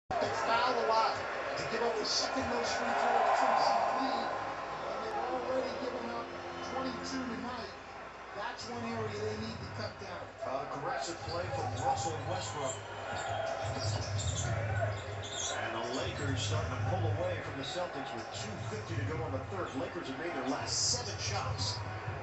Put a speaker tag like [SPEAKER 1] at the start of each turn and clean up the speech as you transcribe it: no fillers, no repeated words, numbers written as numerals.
[SPEAKER 1] They foul a lot. They give up the second most free throw attempts in the league, and they've already given up 22 tonight. That's one area they need to cut down.
[SPEAKER 2] Aggressive play from Russell and Westbrook. And the Lakers starting to pull away from the Celtics with 2:50 to go in the third. Lakers have made their last 7 shots.